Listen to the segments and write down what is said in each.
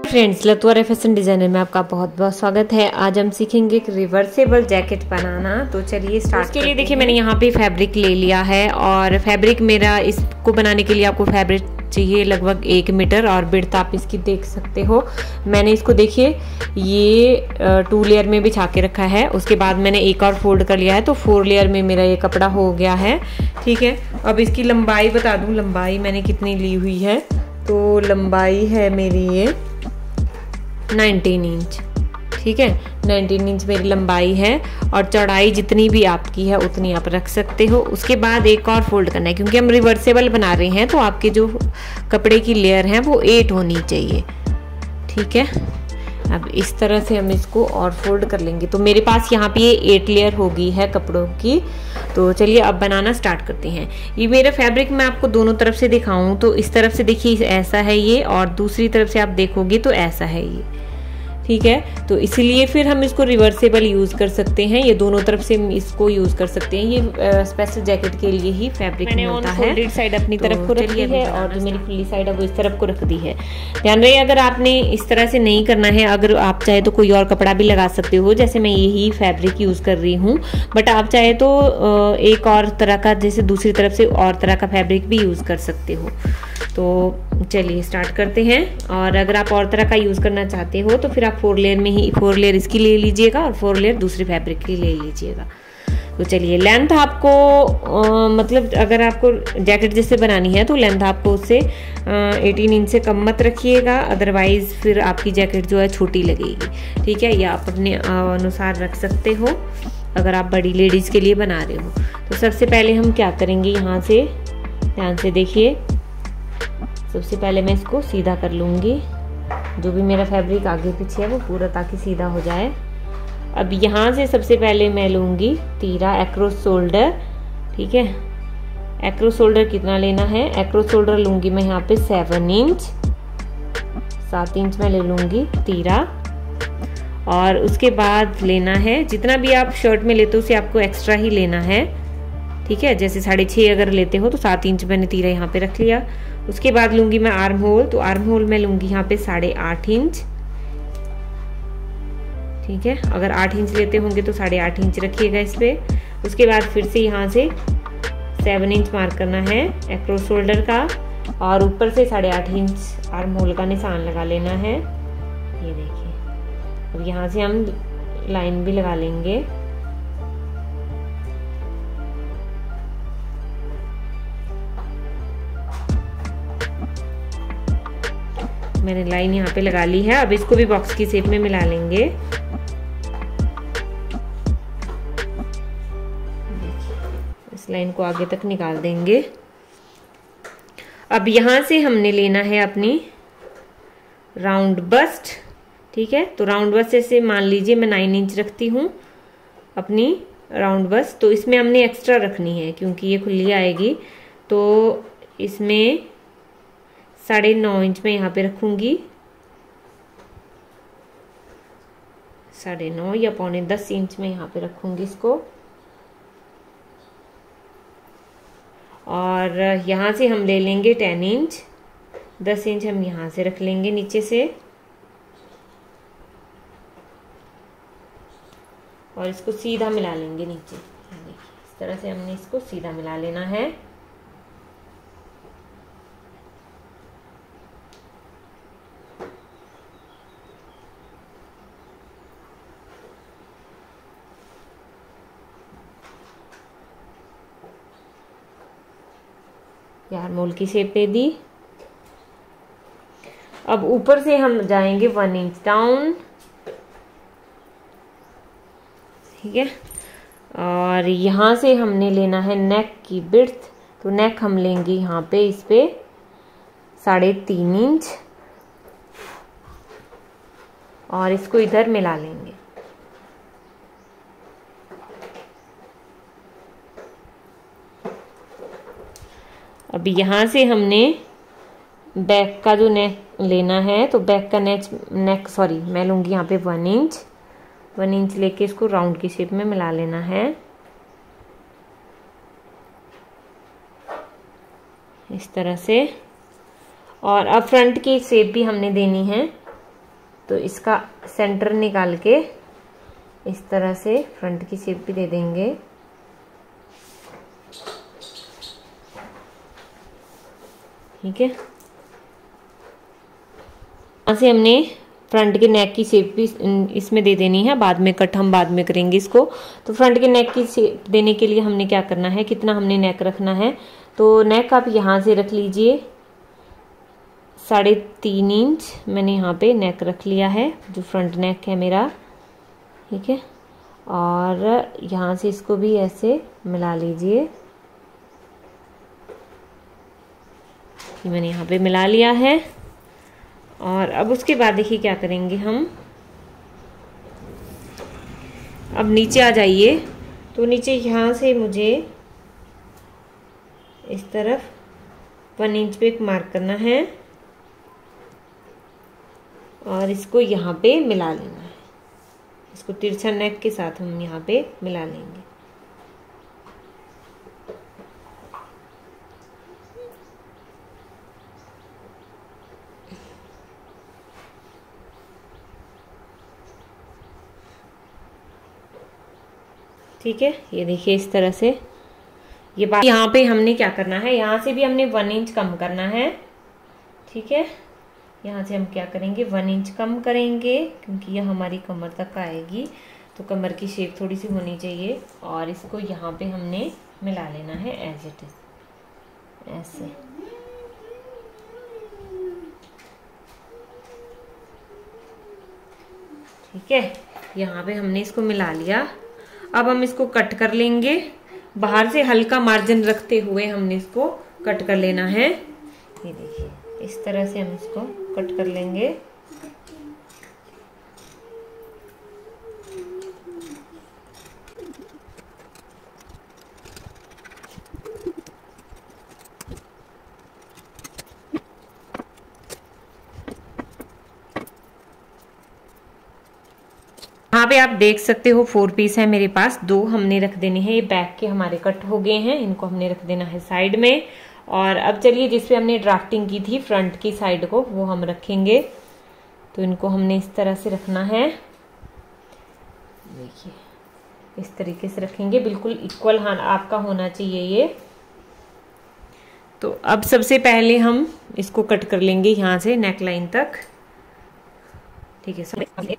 Friends, लतुआरा fashion designer में आपका बहुत बहुत स्वागत है। आज हम सीखेंगे एक रिवर्सेबल जैकेट बनाना। तो चलिए स्टार्ट। इसके लिए देखिए मैंने यहाँ पे फैब्रिक ले लिया है और फैब्रिक मेरा इसको बनाने के लिए आपको फैब्रिक चाहिए लगभग 1 मीटर और विड्थ आप इसकी देख सकते हो। मैंने इसको देखिए ये 2 लेयर में बिछा के रखा है। उसके बाद मैंने एक और फोल्ड कर लिया है तो 4 लेयर में मेरा ये कपड़ा हो गया है। ठीक है, अब इसकी लंबाई बता दूं, लंबाई मैंने कितनी ली हुई है। तो लंबाई है मेरी ये 19 इंच। ठीक है, 19 इंच मेरी लंबाई है और चौड़ाई जितनी भी आपकी है उतनी आप रख सकते हो। उसके बाद एक और फोल्ड करना है क्योंकि हम रिवर्सेबल बना रहे हैं तो आपके जो कपड़े की लेयर है वो 8 होनी चाहिए। ठीक है, अब इस तरह से हम इसको और फोल्ड कर लेंगे। तो मेरे पास यहाँ पे ये 8 लेयर हो गई है कपड़ों की। तो चलिए अब बनाना स्टार्ट करते हैं। ये मेरा फैब्रिक मैं आपको दोनों तरफ से दिखाऊं तो इस तरफ से देखिए ऐसा है ये और दूसरी तरफ से आप देखोगे तो ऐसा है ये। ठीक है, तो इसीलिए फिर हम इसको रिवर्सेबल यूज कर सकते हैं। ये दोनों तरफ से इसको यूज कर सकते हैं। ये स्पेशल जैकेट के लिए ही फैब्रिक मिलता है। फोल्डेड साइड अपनी तरफ को रखी है और जो मेरी खुली साइड है वो इस तरफ को रख दी है। ध्यान रहे अगर आपने इस तरह से नहीं करना है, अगर आप चाहे तो कोई और कपड़ा भी लगा सकते हो। जैसे मैं यही फैब्रिक यूज कर रही हूँ, बट आप चाहे तो एक और तरह का, जैसे दूसरी तरफ से और तरह का फैब्रिक भी यूज कर सकते हो। तो चलिए स्टार्ट करते हैं। और अगर आप और तरह का यूज करना चाहते हो तो फिर आप 4 लेयर में ही 4 लेयर इसकी ले लीजिएगा और 4 लेयर दूसरी फैब्रिक की ले लीजिएगा। तो चलिए लेंथ आपको मतलब अगर आपको जैकेट जैसे बनानी है तो लेंथ आपको उससे 18 इंच से कम मत रखिएगा, अदरवाइज फिर आपकी जैकेट जो है छोटी लगेगी। ठीक है, या आप अपने अनुसार रख सकते हो अगर आप बड़ी लेडीज के लिए बना रहे हो। तो सबसे पहले हम क्या करेंगे, यहाँ से ध्यान से देखिए। सबसे पहले मैं इसको सीधा कर लूँगी, जो भी मेरा फैब्रिक आगे पीछे है वो पूरा ताकि सीधा हो जाए। अब यहाँ से सबसे पहले मैं लूँगी तीरा एक्रोस शोल्डर। ठीक है, एक्रोस शोल्डर कितना लेना है, एक्रोस शोल्डर लूँगी मैं यहाँ पे 7 इंच, 7 इंच मैं ले लूँगी तीरा। और उसके बाद लेना है जितना भी आप शर्ट में लेते हो उसे आपको एक्स्ट्रा ही लेना है। ठीक है, जैसे 6.5 अगर लेते हो तो 7 इंच मैंने तीरा यहाँ पे रख लिया। उसके बाद लूंगी मैं आर्म होल, तो आर्म होल मैं लूंगी यहाँ पे 8.5 इंच। ठीक है, अगर 8 इंच लेते होंगे तो 8.5 इंच रखिएगा इस पे। उसके बाद फिर से यहाँ से 7 इंच मार्क करना है एक्रोस शोल्डर का और ऊपर से 8.5 इंच आर्म होल का निशान लगा लेना है। ये देखिए, अब यहाँ से हम लाइन भी लगा लेंगे। मैंने लाइन यहाँ पे लगा ली है। अब इसको भी बॉक्स की शेप में मिला लेंगे। इस लाइन को आगे तक निकाल देंगे। अब यहाँ से हमने लेना है अपनी राउंड बस्ट। ठीक है, तो राउंड बस्ट जैसे मान लीजिए मैं 9 इंच रखती हूँ अपनी राउंड बस्ट, तो इसमें हमने एक्स्ट्रा रखनी है क्योंकि ये खुली आएगी। तो इसमें 9.5 इंच में यहाँ पे रखूंगी, 9.5 या 9.25 इंच में यहाँ पे रखूंगी इसको। और यहाँ से हम ले लेंगे 10 इंच, 10 इंच हम यहाँ से रख लेंगे नीचे से और इसको सीधा मिला लेंगे नीचे। देखिए इस तरह से हमने इसको सीधा मिला लेना है। यार मोल की शेप दे दी। अब ऊपर से हम जाएंगे 1 इंच डाउन। ठीक है, और यहाँ से हमने लेना है नेक की विड्थ। तो नेक हम लेंगे यहाँ पे इस पे 3.5 इंच और इसको इधर मिला लेंगे। अब यहाँ से हमने बैक का जो नेक लेना है, तो बैक का मैं लूँगी यहाँ पे 1 इंच लेके इसको राउंड की शेप में मिला लेना है इस तरह से। और अब फ्रंट की शेप भी हमने देनी है तो इसका सेंटर निकाल के इस तरह से फ्रंट की शेप भी दे देंगे। ठीक है, यहाँ से हमने फ्रंट के नेक की शेप भी इसमें दे देनी है, बाद में कट हम बाद में करेंगे इसको। तो फ्रंट के नेक की शेप देने के लिए हमने क्या करना है, कितना हमने नेक रखना है, तो नेक आप यहाँ से रख लीजिए 3.5 इंच मैंने यहाँ पे नेक रख लिया है, जो फ्रंट नेक है मेरा। ठीक है, और यहाँ से इसको भी ऐसे मिला लीजिए। मैंने यहाँ पे मिला लिया है। और अब उसके बाद देखिए क्या करेंगे हम, अब नीचे आ जाइए। तो नीचे यहाँ से मुझे इस तरफ 1 इंच पे एक मार्क करना है और इसको यहाँ पे मिला लेना है। इसको तिरछा नेक के साथ हम यहाँ पे मिला लेंगे। ठीक है, ये देखिए इस तरह से ये बात। यहाँ पे हमने क्या करना है, यहाँ से भी हमने 1 इंच कम करना है। ठीक है, यहाँ से हम क्या करेंगे 1 इंच कम करेंगे, क्योंकि यह हमारी कमर तक आएगी, तो कमर की शेप थोड़ी सी होनी चाहिए। और इसको यहाँ पे हमने मिला लेना है एज इट इज, ऐसे। ठीक है, यहाँ पे हमने इसको मिला लिया। अब हम इसको कट कर लेंगे, बाहर से हल्का मार्जिन रखते हुए हमने इसको कट कर लेना है। ये देखिए इस तरह से हम इसको कट कर लेंगे। यहाँ पे आप देख सकते हो 4 पीस है मेरे पास, 2 हमने रख देने हैं। ये बैक के हमारे कट हो गए हैं, इनको हमने रख देना है साइड में। और अब चलिए जिसपे हमने ड्राफ्टिंग की थी फ्रंट की साइड को, वो हम रखेंगे। तो इनको हमने इस तरह से रखना है, देखिए इस तरीके से रखेंगे, बिल्कुल इक्वल हाथ आपका होना चाहिए ये। तो अब सबसे पहले हम इसको कट कर लेंगे यहाँ से नेक लाइन तक। ठीक है,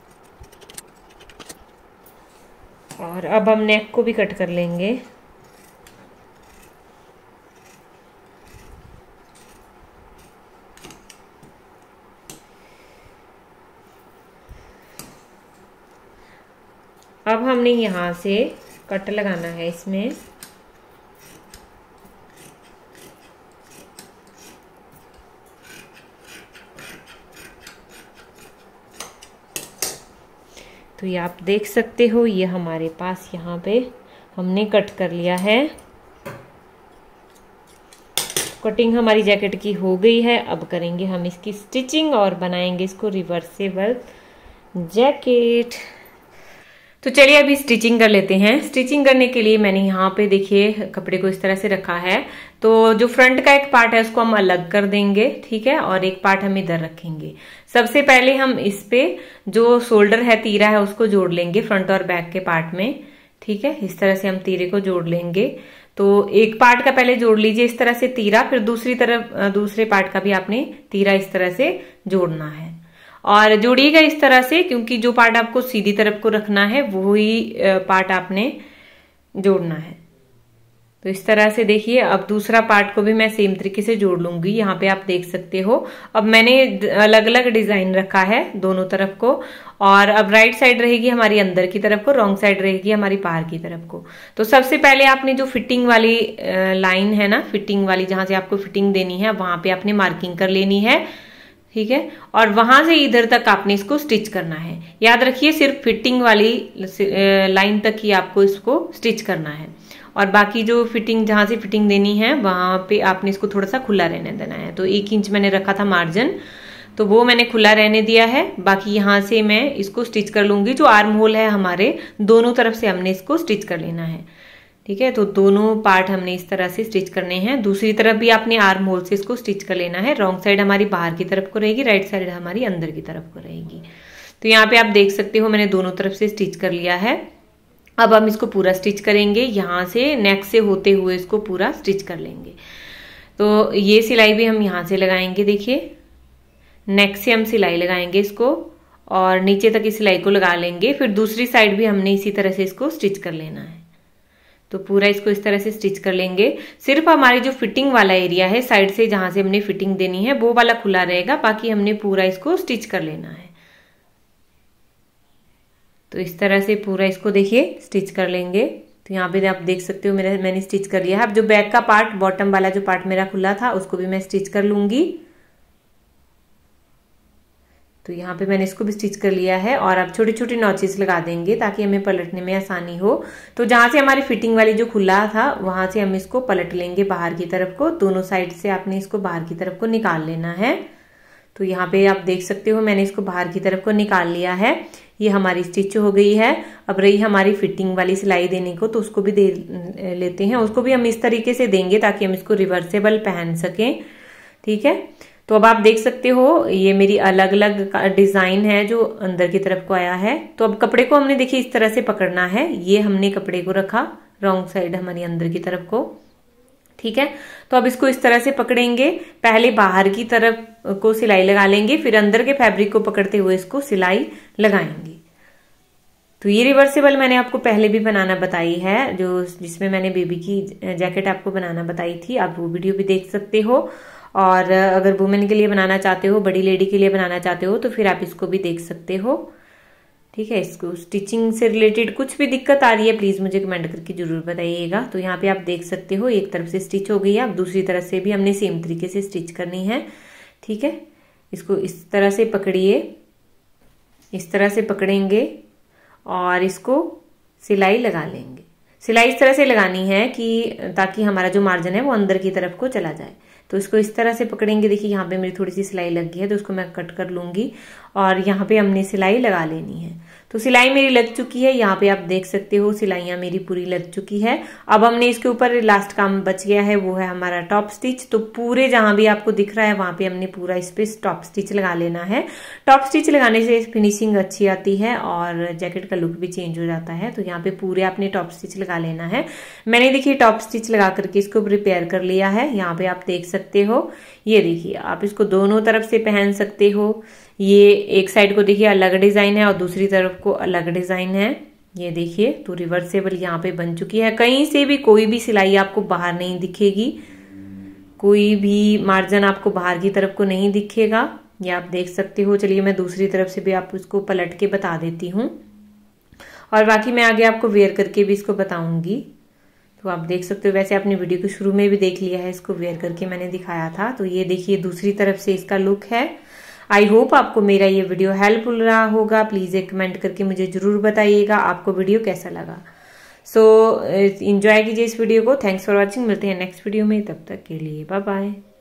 और अब हम नेक को भी कट कर लेंगे। अब हमने यहाँ से कट लगाना है इसमें। तो ये आप देख सकते हो, ये हमारे पास यहाँ पे हमने कट कर लिया है। कटिंग हमारी जैकेट की हो गई है। अब करेंगे हम इसकी स्टिचिंग और बनाएंगे इसको रिवर्सेबल जैकेट। तो चलिए अभी स्टिचिंग कर लेते हैं। स्टिचिंग करने के लिए मैंने यहाँ पे देखिए कपड़े को इस तरह से रखा है। तो जो फ्रंट का एक पार्ट है उसको हम अलग कर देंगे, ठीक है, और एक पार्ट हम इधर रखेंगे। सबसे पहले हम इस पे जो शोल्डर है, तीरा है, उसको जोड़ लेंगे फ्रंट और बैक के पार्ट में। ठीक है, इस तरह से हम तीरे को जोड़ लेंगे। तो एक पार्ट का पहले जोड़ लीजिए इस तरह से तीरा, फिर दूसरी तरफ दूसरे पार्ट का भी आपने तीरा इस तरह से जोड़ना है। और जोड़िएगा इस तरह से, क्योंकि जो पार्ट आपको सीधी तरफ को रखना है वही पार्ट आपने जोड़ना है। तो इस तरह से देखिए, अब दूसरा पार्ट को भी मैं सेम तरीके से जोड़ लूंगी। यहाँ पे आप देख सकते हो, अब मैंने अलग अलग डिजाइन रखा है दोनों तरफ को। और अब राइट साइड रहेगी हमारी अंदर की तरफ को, रॉन्ग साइड रहेगी हमारी बाहर की तरफ को। तो सबसे पहले आपने जो फिटिंग वाली लाइन है ना, फिटिंग वाली जहां से आपको फिटिंग देनी है, वहां पे आपने मार्किंग कर लेनी है। ठीक है, और वहां से इधर तक आपने इसको स्टिच करना है। याद रखिए सिर्फ फिटिंग वाली लाइन तक ही आपको इसको स्टिच करना है, और बाकी जो फिटिंग जहां से फिटिंग देनी है वहां पे आपने इसको थोड़ा सा खुला रहने देना है। तो 1 इंच मैंने रखा था मार्जिन, तो वो मैंने खुला रहने दिया है। बाकी यहाँ से मैं इसको स्टिच कर लूंगी। जो आर्म होल है हमारे, दोनों तरफ से हमने इसको स्टिच कर लेना है। ठीक है, तो दोनों पार्ट हमने इस तरह से स्टिच करने हैं। दूसरी तरफ भी आपने आर्म होल से इसको स्टिच कर लेना है। रॉन्ग साइड हमारी बाहर की तरफ को रहेगी, राइट साइड हमारी अंदर की तरफ को रहेगी। तो यहाँ पे आप देख सकते हो मैंने दोनों तरफ से स्टिच कर लिया है। अब हम इसको पूरा स्टिच करेंगे, यहाँ से नेक से होते हुए इसको पूरा स्टिच कर लेंगे। तो ये सिलाई भी हम यहाँ से लगाएंगे, देखिए नेक से हम सिलाई लगाएंगे इसको और नीचे तक इस सिलाई को लगा लेंगे। फिर दूसरी साइड भी हमने इसी तरह से इसको स्टिच कर लेना है। तो पूरा इसको इस तरह से स्टिच कर लेंगे। सिर्फ हमारी जो फिटिंग वाला एरिया है साइड से जहां से हमने फिटिंग देनी है वो वाला खुला रहेगा, बाकी हमने पूरा इसको स्टिच कर लेना है। तो इस तरह से पूरा इसको देखिए स्टिच कर लेंगे। तो यहाँ पे आप देख सकते हो मैंने स्टिच कर लिया है। अब जो बैक का पार्ट, बॉटम वाला जो पार्ट मेरा खुला था उसको भी मैं स्टिच कर लूंगी। तो यहाँ पे मैंने इसको भी स्टिच कर लिया है और अब छोटी छोटी नॉचेस लगा देंगे ताकि हमें पलटने में आसानी हो। तो जहां से हमारी फिटिंग वाली जो खुला था वहां से हम इसको पलट लेंगे बाहर की तरफ को। दोनों साइड से आपने इसको बाहर की तरफ को निकाल लेना है। तो यहाँ पे आप देख सकते हो मैंने इसको बाहर की तरफ को निकाल लिया है। ये हमारी स्टिच हो गई है। अब रही हमारी फिटिंग वाली सिलाई देने को, तो उसको भी दे लेते हैं। उसको भी हम इस तरीके से देंगे ताकि हम इसको रिवर्सेबल पहन सकें। ठीक है, तो अब आप देख सकते हो ये मेरी अलग अलग डिजाइन है जो अंदर की तरफ को आया है। तो अब कपड़े को हमने देखिए इस तरह से पकड़ना है। ये हमने कपड़े को रखा रॉन्ग साइड हमारी अंदर की तरफ को। ठीक है, तो अब इसको इस तरह से पकड़ेंगे। पहले बाहर की तरफ को सिलाई लगा लेंगे, फिर अंदर के फैब्रिक को पकड़ते हुए इसको सिलाई लगाएंगे। तो ये रिवर्सेबल मैंने आपको पहले भी बनाना बताई है, जो जिसमें मैंने बेबी की जैकेट आपको बनाना बताई थी। आप वो वीडियो भी देख सकते हो। और अगर वुमेन के लिए बनाना चाहते हो, बड़ी लेडी के लिए बनाना चाहते हो, तो फिर आप इसको भी देख सकते हो। ठीक है, इसको स्टिचिंग से रिलेटेड कुछ भी दिक्कत आ रही है प्लीज मुझे कमेंट करके जरूर बताइएगा। तो यहाँ पे आप देख सकते हो एक तरफ से स्टिच हो गई है। अब दूसरी तरफ से भी हमने सेम तरीके से स्टिच करनी है। ठीक है, इसको इस तरह से पकड़िए, इस तरह से पकड़ेंगे और इसको सिलाई लगा लेंगे। सिलाई इस तरह से लगानी है कि ताकि हमारा जो मार्जिन है वो अंदर की तरफ को चला जाए। तो इसको इस तरह से पकड़ेंगे। देखिए यहाँ पे मेरी थोड़ी सी सिलाई लग गई है, तो उसको मैं कट कर लूंगी और यहाँ पे हमने सिलाई लगा लेनी है। तो सिलाई मेरी लग चुकी है। यहाँ पे आप देख सकते हो सिलाइयां मेरी पूरी लग चुकी है। अब हमने इसके ऊपर लास्ट काम बच गया है, वो है हमारा टॉप स्टिच। तो पूरे जहां भी आपको दिख रहा है वहां पे हमने पूरा इस पे टॉप स्टिच लगा लेना है। टॉप स्टिच लगाने से फिनिशिंग अच्छी आती है और जैकेट का लुक भी चेंज हो जाता है। तो यहाँ पे पूरे आपने टॉप स्टिच लगा लेना है। मैंने देखिए टॉप स्टिच लगा करके इसको प्रिपेयर कर लिया है। यहाँ पे आप देख सकते हो, ये देखिए आप इसको दोनों तरफ से पहन सकते हो। ये एक साइड को देखिए अलग डिजाइन है और दूसरी तरफ को अलग डिजाइन है। ये देखिए, तो रिवर्सेबल यहाँ पे बन चुकी है। कहीं से भी कोई भी सिलाई आपको बाहर नहीं दिखेगी, कोई भी मार्जिन आपको बाहर की तरफ को नहीं दिखेगा। ये आप देख सकते हो। चलिए मैं दूसरी तरफ से भी आपको इसको पलट के बता देती हूँ और बाकी मैं आगे आपको वेयर करके भी इसको बताऊंगी। तो आप देख सकते हो, वैसे आपने वीडियो के शुरू में भी देख लिया है, इसको वेयर करके मैंने दिखाया था। तो ये देखिए दूसरी तरफ से इसका लुक है। आई होप आपको मेरा ये वीडियो हेल्पफुल रहा होगा। प्लीज एक कमेंट करके मुझे जरूर बताइएगा आपको वीडियो कैसा लगा। सो एंजॉय कीजिए इस वीडियो को। Thanks for watching. मिलते हैं नेक्स्ट वीडियो में, तब तक के लिए बाय बाय।